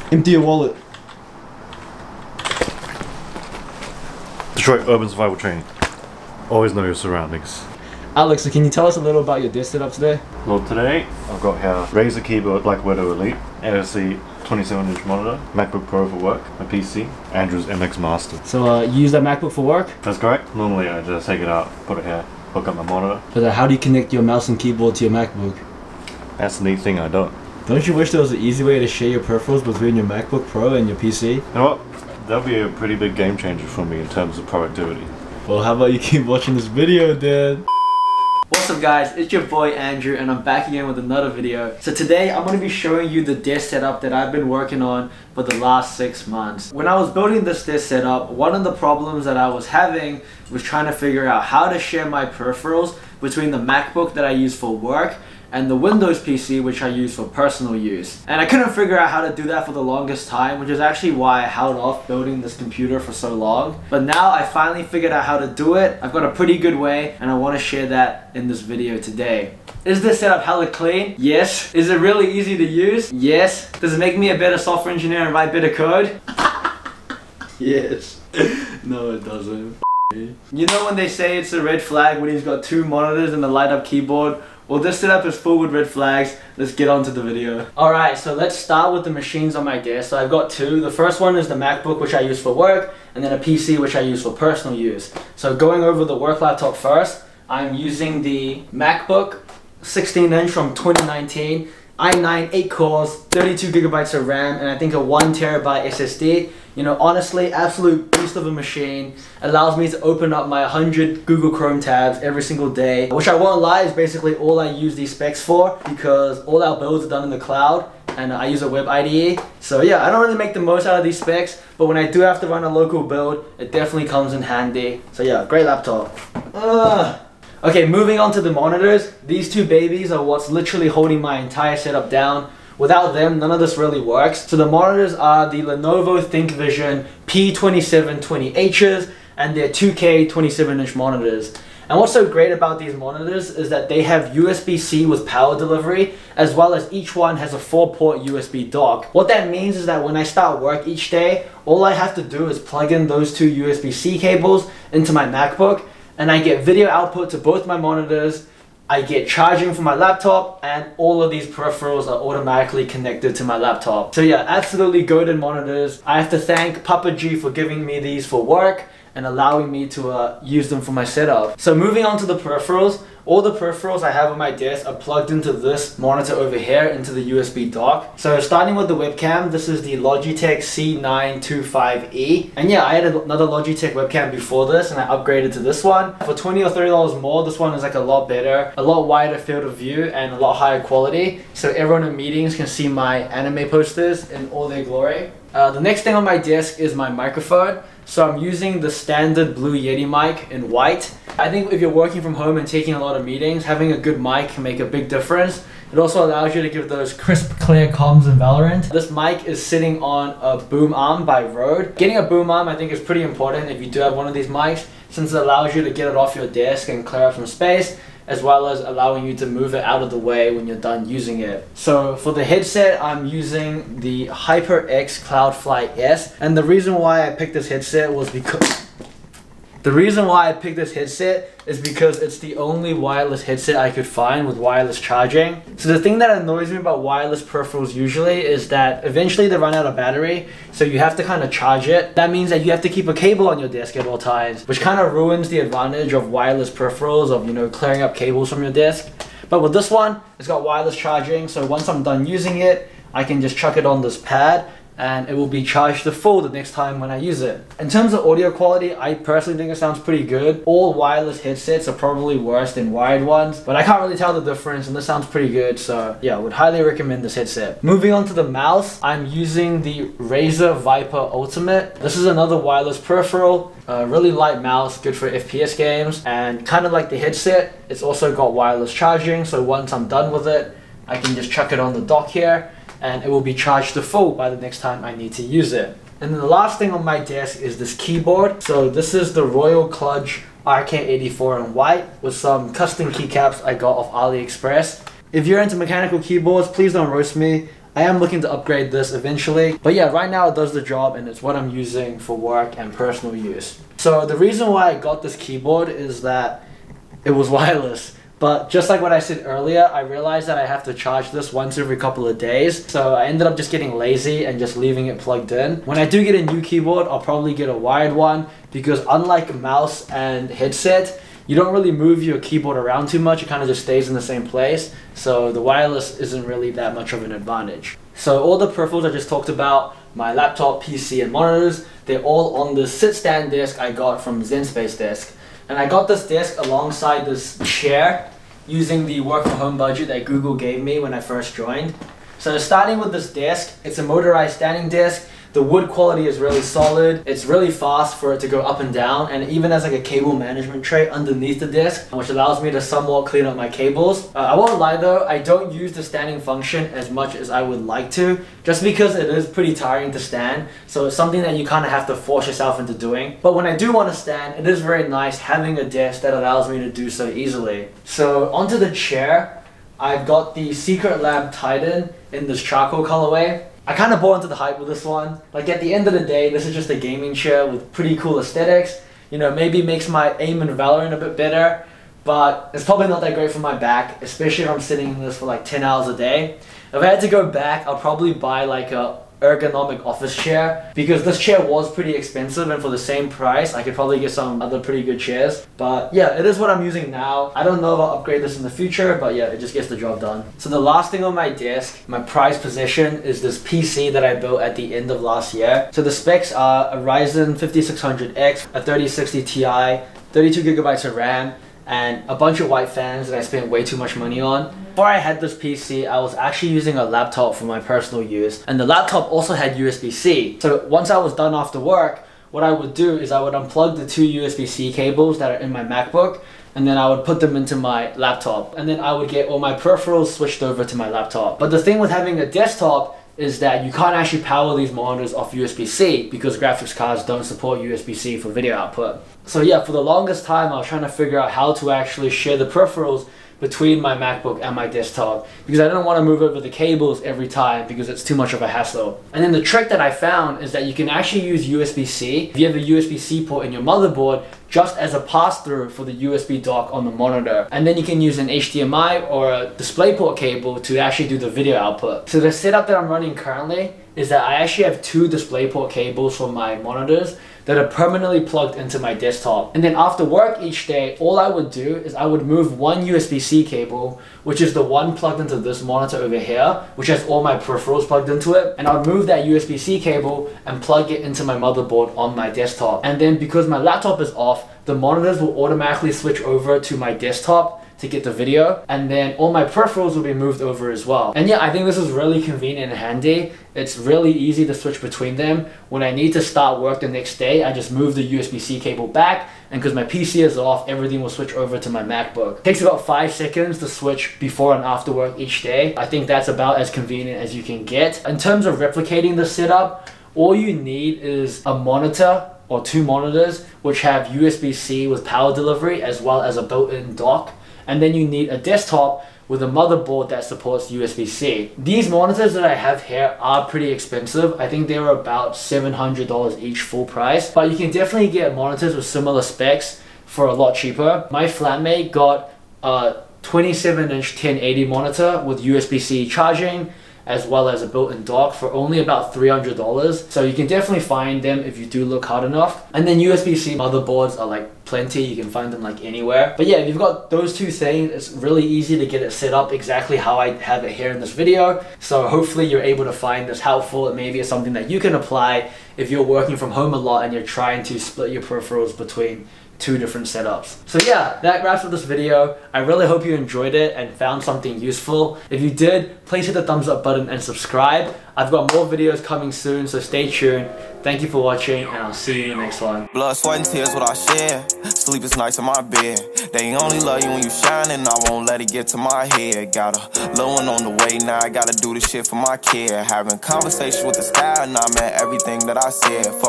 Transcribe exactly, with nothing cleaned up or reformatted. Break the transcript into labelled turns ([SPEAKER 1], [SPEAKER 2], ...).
[SPEAKER 1] Empty your wallet.
[SPEAKER 2] Detroit Urban Survival Training. Always know your surroundings.
[SPEAKER 1] Alex, so can you tell us a little about your desk setup today?
[SPEAKER 2] Well, today I've got here Razer keyboard Black Widow Elite, A S C twenty-seven inch monitor, MacBook Pro for work, my P C, Andrew's M X Master.
[SPEAKER 1] So uh, you use that MacBook for work?
[SPEAKER 2] That's correct. Normally I just take it out, put it here, hook up my monitor.
[SPEAKER 1] But uh, how do you connect your mouse and keyboard to your MacBook?
[SPEAKER 2] That's the neat thing I don't.
[SPEAKER 1] Don't you wish there was an easy way to share your peripherals between your MacBook Pro and your P C?
[SPEAKER 2] You know what? That'll be a pretty big game changer for me in terms of productivity.
[SPEAKER 1] Well, how about you keep watching this video then?
[SPEAKER 3] What's up guys, it's your boy Andrew and I'm back again with another video. So today I'm going to be showing you the desk setup that I've been working on for the last six months. When I was building this desk setup, one of the problems that I was having was trying to figure out how to share my peripherals between the MacBook that I use for work and the Windows P C which I use for personal use. And I couldn't figure out how to do that for the longest time, which is actually why I held off building this computer for so long. But now I finally figured out how to do it. I've got a pretty good way and I want to share that in this video today. Is this setup hella clean? Yes. Is it really easy to use? Yes. Does it make me a better software engineer and write better code? Yes. No, it doesn't. You know when they say it's a red flag when he's got two monitors and a light up keyboard? Well, this setup is full with red flags. Let's get on to the video. Alright, so let's start with the machines on my desk. So I've got two. The first one is the MacBook, which I use for work, and then a P C, which I use for personal use. So going over the work laptop first, I'm using the MacBook sixteen inch from twenty nineteen, i nine, eight cores, thirty-two gigabytes of RAM, and I think a one terabyte S S D. You know, honestly, absolute beast of a machine. Allows me to open up my one hundred Google Chrome tabs every single day, which I won't lie is basically all I use these specs for, because all our builds are done in the cloud and I use a web I D E. So yeah, I don't really make the most out of these specs, but when I do have to run a local build, it definitely comes in handy. So yeah, great laptop. Ugh. Okay, moving on to the monitors. These two babies are what's literally holding my entire setup down. Without them, none of this really works. So the monitors are the Lenovo ThinkVision P twenty-seven twenty H's and they're two K twenty-seven inch monitors. And what's so great about these monitors is that they have U S B C with power delivery, as well as each one has a four port U S B dock. What that means is that when I start work each day, all I have to do is plug in those two U S B C cables into my MacBook, and I get video output to both my monitors, I get charging for my laptop, and all of these peripherals are automatically connected to my laptop. So yeah, absolutely goated monitors. I have to thank Papa G for giving me these for work and allowing me to uh, use them for my setup. So moving on to the peripherals, all the peripherals I have on my desk are plugged into this monitor over here, into the U S B dock. So starting with the webcam, this is the Logitech C nine twenty-five E. And yeah, I had another Logitech webcam before this and I upgraded to this one. For twenty or thirty dollars more, this one is like a lot better, a lot wider field of view and a lot higher quality. So everyone in meetings can see my anime posters in all their glory. Uh, the next thing on my desk is my microphone. So I'm using the standard Blue Yeti mic in white. I think if you're working from home and taking a lot of meetings, having a good mic can make a big difference. It also allows you to give those crisp, clear comms in Valorant. This mic is sitting on a boom arm by Rode. Getting a boom arm I think is pretty important if you do have one of these mics, since it allows you to get it off your desk and clear up some space, as well as allowing you to move it out of the way when you're done using it. So for the headset, I'm using the HyperX Cloudfly S, and the reason why I picked this headset was because The reason why I picked this headset is because it's the only wireless headset I could find with wireless charging. So the thing that annoys me about wireless peripherals usually is that eventually they run out of battery, so you have to kind of charge it. That means that you have to keep a cable on your desk at all times, which kind of ruins the advantage of wireless peripherals, of, you know, clearing up cables from your desk. But with this one, it's got wireless charging, so once I'm done using it, I can just chuck it on this pad and it will be charged to full the next time when I use it. In terms of audio quality, I personally think it sounds pretty good. All wireless headsets are probably worse than wired ones, but I can't really tell the difference and this sounds pretty good, so yeah, I would highly recommend this headset. Moving on to the mouse, I'm using the Razer Viper Ultimate. This is another wireless peripheral, a really light mouse, good for F P S games, and kind of like the headset, it's also got wireless charging, so once I'm done with it, I can just chuck it on the dock here, and it will be charged to full by the next time I need to use it. And then the last thing on my desk is this keyboard. So this is the Royal Clutch R K eighty-four in white with some custom keycaps I got off AliExpress. If you're into mechanical keyboards, please don't roast me. I am looking to upgrade this eventually. But yeah, right now it does the job and it's what I'm using for work and personal use. So the reason why I got this keyboard is that it was wireless. But just like what I said earlier, I realized that I have to charge this once every couple of days. So I ended up just getting lazy and just leaving it plugged in. When I do get a new keyboard, I'll probably get a wired one because unlike mouse and headset, you don't really move your keyboard around too much. It kind of just stays in the same place. So the wireless isn't really that much of an advantage. So all the peripherals I just talked about, my laptop, P C, and monitors, they're all on the sit-stand desk I got from zenspacedesks. And I got this desk alongside this chair using the work from home budget that Google gave me when I first joined. So starting with this desk, it's a motorized standing desk. The wood quality is really solid. It's really fast for it to go up and down, and it even has like a cable management tray underneath the desk, which allows me to somewhat clean up my cables. Uh, I won't lie though, I don't use the standing function as much as I would like to, just because it is pretty tiring to stand. So it's something that you kind of have to force yourself into doing. But when I do want to stand, it is very nice having a desk that allows me to do so easily. So onto the chair, I've got the Secret Lab Titan in this charcoal colorway. I kind of bought into the hype with this one. Like at the end of the day, this is just a gaming chair with pretty cool aesthetics. You know, maybe makes my aim in Valorant a bit better, but it's probably not that great for my back, especially if I'm sitting in this for like ten hours a day. If I had to go back, I'll probably buy like a ergonomic office chair because this chair was pretty expensive, and for the same price I could probably get some other pretty good chairs. But yeah, it is what I'm using now. I don't know if I'll upgrade this in the future, but yeah, it just gets the job done. So the last thing on my desk, my prized possession, is this P C that I built at the end of last year. So the specs are a Ryzen fifty-six hundred X, a thirty sixty Ti, thirty-two gigabytes of RAM, and a bunch of white fans that I spent way too much money on. Before I had this P C, I was actually using a laptop for my personal use, and the laptop also had U S B C. So once I was done after work, what I would do is I would unplug the two U S B C cables that are in my MacBook, and then I would put them into my laptop, and then I would get all my peripherals switched over to my laptop. But the thing with having a desktop is that you can't actually power these monitors off U S B C because graphics cards don't support U S B C for video output. So yeah, for the longest time I was trying to figure out how to actually share the peripherals between my MacBook and my desktop because I didn't want to move over the cables every time because it's too much of a hassle. And then the trick that I found is that you can actually use U S B C if you have a U S B C port in your motherboard just as a pass-through for the U S B dock on the monitor. And then you can use an H D M I or a DisplayPort cable to actually do the video output. So the setup that I'm running currently is that I actually have two DisplayPort cables for my monitors that are permanently plugged into my desktop. And then after work each day, all I would do is I would move one U S B C cable, which is the one plugged into this monitor over here, which has all my peripherals plugged into it, and I would move that U S B C cable and plug it into my motherboard on my desktop. And then because my laptop is off, the monitors will automatically switch over to my desktop to get the video, and then all my peripherals will be moved over as well. And yeah, I think this is really convenient and handy. It's really easy to switch between them. When I need to start work the next day, I just move the U S B C cable back, and because my P C is off, everything will switch over to my MacBook. It takes about five seconds to switch before and after work each day. I think that's about as convenient as you can get. In terms of replicating the setup, all you need is a monitor or two monitors which have U S B C with power delivery as well as a built-in dock. And then you need a desktop with a motherboard that supports U S B C. These monitors that I have here are pretty expensive. I think they were about seven hundred dollars each full price, but you can definitely get monitors with similar specs for a lot cheaper. My flatmate got a twenty-seven inch ten eighty monitor with U S B C charging as well as a built-in dock for only about three hundred dollars. So you can definitely find them if you do look hard enough. And then U S B C motherboards are like plenty, you can find them like anywhere. But yeah, if you've got those two things, it's really easy to get it set up exactly how I have it here in this video. So hopefully you're able to find this helpful. It maybe is something that you can apply if you're working from home a lot and you're trying to split your peripherals between two different setups. So yeah, that wraps up this video. I really hope you enjoyed it and found something useful. If you did, please hit the thumbs up button and subscribe. I've got more videos coming soon, so stay tuned. Thank you for watching, and I'll see you in the next one.
[SPEAKER 4] Blood, sweat, and tears, what I share. Sleepless nights in my bed. They only love you when you shine, and I won't let it get to my head. Got a little one on the way, now I gotta do this shit for my kid. Having conversations with the sky, and I meant everything that I said.